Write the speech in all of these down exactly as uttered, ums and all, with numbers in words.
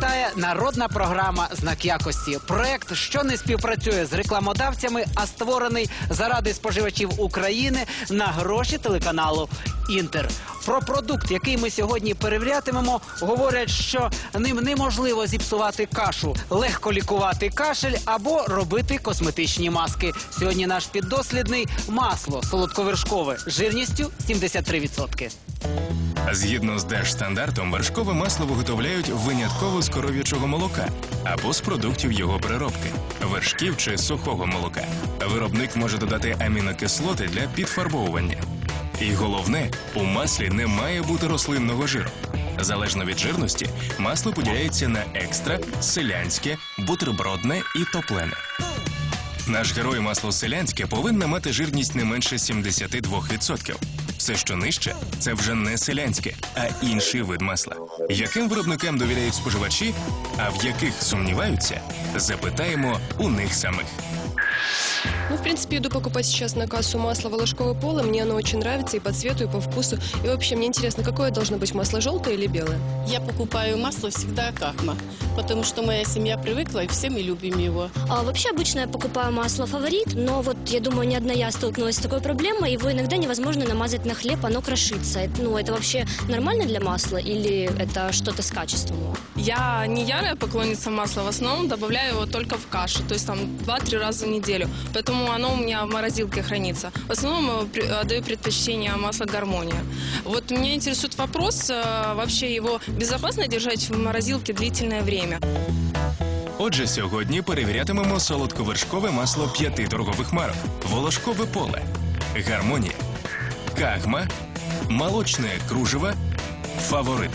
вітає народна програма «Знак якості». Проект, що не співпрацює з рекламодавцями, а створений заради споживачів України на гроші телеканалу «Інтер». Про продукт, який ми сьогодні перевірятимемо, говорять, що ним неможливо зіпсувати кашу, легко лікувати кашель або робити косметичні маски. Сьогодні наш піддослідний – масло солодковершкове жирністю сімдесят три відсотки. Згідно з держстандартом, вершкове масло виготовляють винятково з коров'ячого молока або з продуктів його переробки – вершків чи сухого молока. Виробник може додати амінокислоти для підфарбовування. І головне, у маслі не має бути рослинного жиру. Залежно від жирності, масло поділяється на екстра, селянське, бутербродне і топлене. Наш герой масло селянське повинно мати жирність не менше сімдесят два відсотки. Все, що нижче, це вже не селянське, а інший вид масла. Яким виробникам довіряють споживачі, а в яких сумніваються, запитаємо у них самих. Ну, в принципе, иду покупать сейчас на кассу масло волошковое поло. Мне оно очень нравится и по цвету, и по вкусу. И вообще, мне интересно, какое должно быть масло, желтое или белое? Я покупаю масло всегда Кахма, потому что моя семья привыкла, и все мы любим его. А, вообще, обычно я покупаю масло «Фаворит», но вот, я думаю, не одна я столкнулась с такой проблемой. Его иногда невозможно намазать на хлеб, оно крошится. Это, ну, это вообще нормально для масла или это что-то с качеством? Я не ярая поклонница масла, в основном добавляю его только в кашу, то есть там два-три раза в неделю. Поэтому оно у меня в морозилке хранится. В основном отдаю предпочтение маслу «Гармония». Вот меня интересует вопрос, вообще его безопасно держать в морозилке длительное время? Отже, сьогодні перевірятимемо солодковершкове масло п'яти торгових марок: волошкове поле, гармонія, кагма, молочне кружево, фаворит.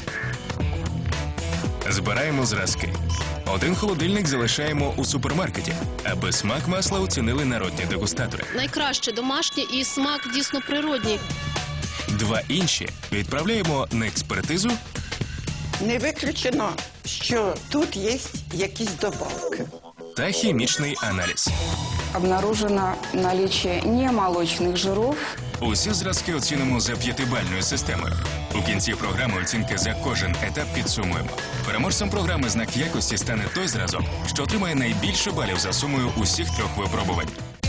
Збираємо зразки. Один холодильник залишаємо у супермаркеті, аби смак масла оцінили народні дегустатори. Найкраще домашнє і смак дійсно природній. Два інші відправляємо на експертизу. Не виключено, що тут є якісь добавки. Та хімічний аналіз. Обнаружено наличие немолочных жиров. Усі зразки оцінимо за п'ятибальною системою. У кінці програми оцінки за кожен етап підсумуємо. Переможцем програми «Знак якості» стане той зразок, що отримає найбільше балів за сумою усіх трьох випробувань.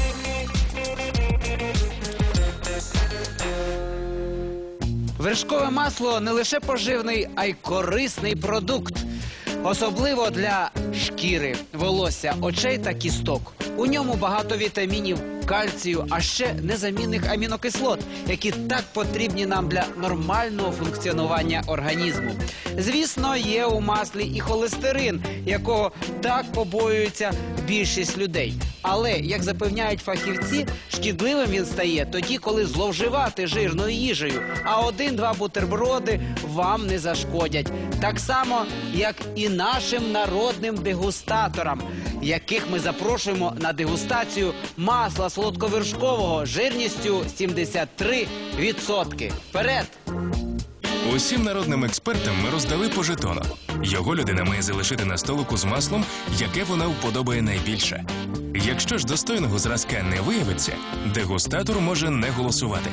Вершкове масло не лише поживний, а й корисний продукт. Особливо для шкіри, волосся, очей та кісток. У ньому багато вітамінів, кальцію, а ще незамінних амінокислот, які так потрібні нам для нормального функціонування організму. Звісно, є у маслі і холестерин, якого так побоюється більшість людей. Але, як запевняють фахівці, шкідливим він стає тоді, коли зловживати жирною їжею, а один-два бутерброди вам не зашкодять. Так само, як і нашим народним дегустаторам, яких ми запрошуємо на дегустацію масла солодковершкового жирністю сімдесят три відсотки. Вперед! Усім народним експертам ми роздали по жетону. Його людина має залишити на столику з маслом, яке вона вподобає найбільше. Якщо ж достойного зразка не виявиться, дегустатор може не голосувати.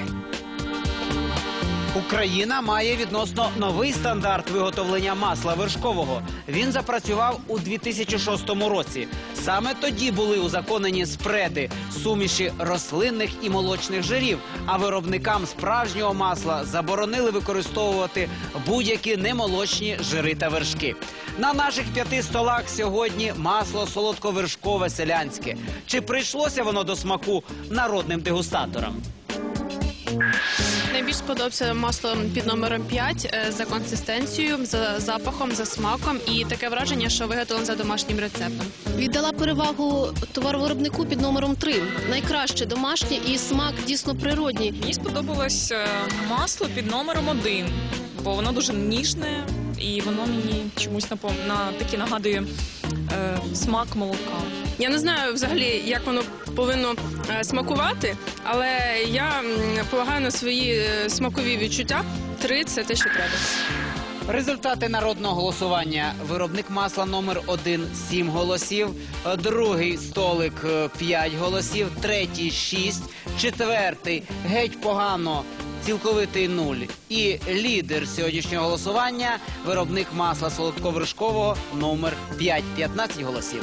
Україна має відносно новий стандарт виготовлення масла вершкового. Він запрацював у дві тисячі шостому році. Саме тоді були узаконені спреди, суміші рослинних і молочних жирів, а виробникам справжнього масла заборонили використовувати будь-які немолочні жири та вершки. На наших п'яти столах сьогодні масло солодковершкове селянське. Чи прийшлося воно до смаку народним дегустаторам? Найбільш сподобався масло під номером п'ять за консистенцією, за запахом, за смаком і таке враження, що виготовлено за домашнім рецептом. Віддала перевагу товаровиробнику під номером три. Найкраще домашнє і смак дійсно природній. Мені сподобалось масло під номером один, бо воно дуже ніжне і воно мені чомусь напом... на таки нагадує е, смак молока. Я не знаю взагалі, як воно повинно е, смакувати, але я м, полагаю на свої е, смакові відчуття. Три – це те, що треба. Результати народного голосування. Виробник масла номер один – сім голосів, другий столик – п'ять голосів, третій – шість, четвертий – геть погано цілковитий нуль. І лідер сьогоднішнього голосування – виробник масла солодковершкового номер п'ять. п'ятнадцять голосів.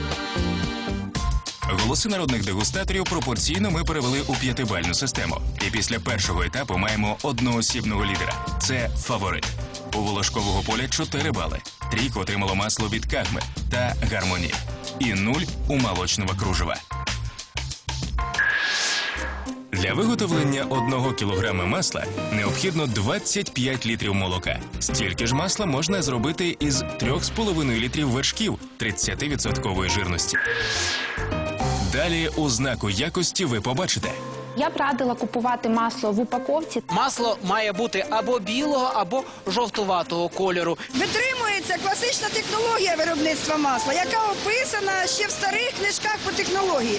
Голоси народних дегустаторів пропорційно ми перевели у п'ятибальну систему. І після першого етапу маємо одноосібного лідера. Це фаворит. У волошкового поля чотири бали. Трійку отримало масло від Кагми та Гармоні. І нуль у молочного кружева. Для виготовлення одного кілограма масла необхідно двадцять п'ять літрів молока. Стільки ж масла можна зробити із три з половиною літрів вершків тридцятивідсоткової жирності. Далі у знаку якості ви побачите. Я б радила купувати масло в упаковці. Масло має бути або білого, або жовтуватого кольору. Витримується класична технологія виробництва масла, яка описана ще в старих книжках по технології.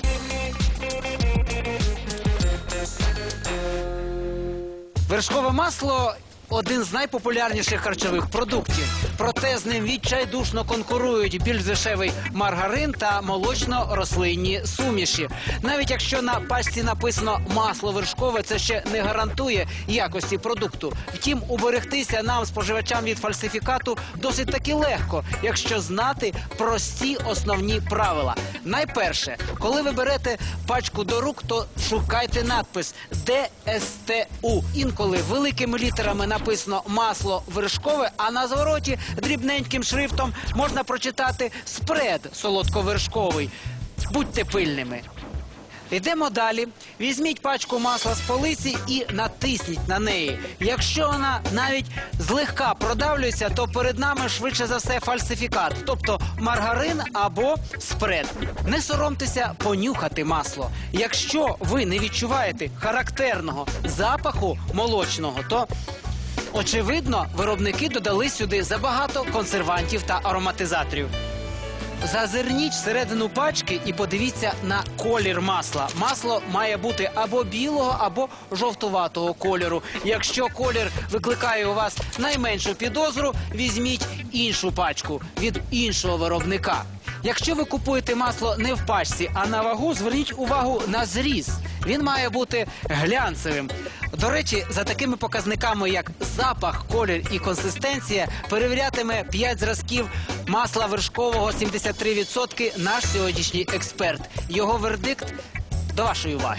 Вершкове масло – один з найпопулярніших харчових продуктів. Проте з ним відчайдушно конкурують більш дешевий маргарин та молочно-рослинні суміші. Навіть якщо на пачці написано «масло вершкове», це ще не гарантує якості продукту. Втім, уберегтися нам, споживачам, від фальсифікату досить таки легко, якщо знати прості основні правила. Найперше, коли ви берете пачку до рук, то шукайте надпис «Де Ес Те У». Інколи великими літерами написано «масло вершкове», а на звороті дрібненьким шрифтом можна прочитати «спред солодковершковий». Будьте пильними. Йдемо далі. Візьміть пачку масла з полиці і натисніть на неї. Якщо вона навіть злегка продавлюється, то перед нами швидше за все фальсифікат, тобто маргарин або спред. Не соромтеся понюхати масло. Якщо ви не відчуваєте характерного запаху молочного, то очевидно, виробники додали сюди забагато консервантів та ароматизаторів. Зазирніть всередину пачки і подивіться на колір масла. Масло має бути або білого, або жовтуватого кольору. Якщо колір викликає у вас найменшу підозру, візьміть іншу пачку від іншого виробника. Якщо ви купуєте масло не в пачці, а на вагу, зверніть увагу на зріз. Він має бути глянцевим. До речі, за такими показниками, як запах, колір і консистенція, перевірятиме п'ять зразків масла вершкового сімдесят три відсотки наш сьогоднішній експерт. Його вердикт до вашої уваги.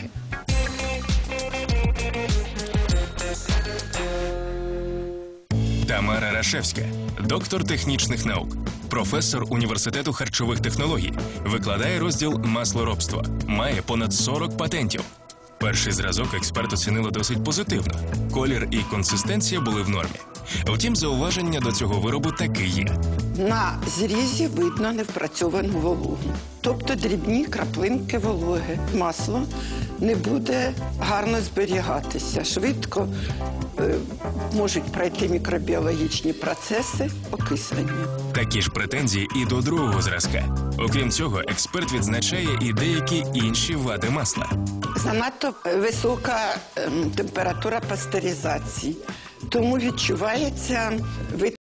Тамара Рашевська, доктор технічних наук, професор університету харчових технологій, викладає розділ «Маслоробство». Має понад сорок патентів. Перший зразок експерт оцінила досить позитивно. Колір і консистенція були в нормі. Втім, зауваження до цього виробу таки є. На зрізі видно невпрацьовану вологу. Тобто дрібні краплинки вологи. Масло не буде гарно зберігатися. Швидко е, можуть пройти мікробіологічні процеси окислення. Такі ж претензії і до другого зразка. Окрім цього, експерт відзначає і деякі інші вади масла. Занадто висока е, температура пастеризації. Тому відчувається вид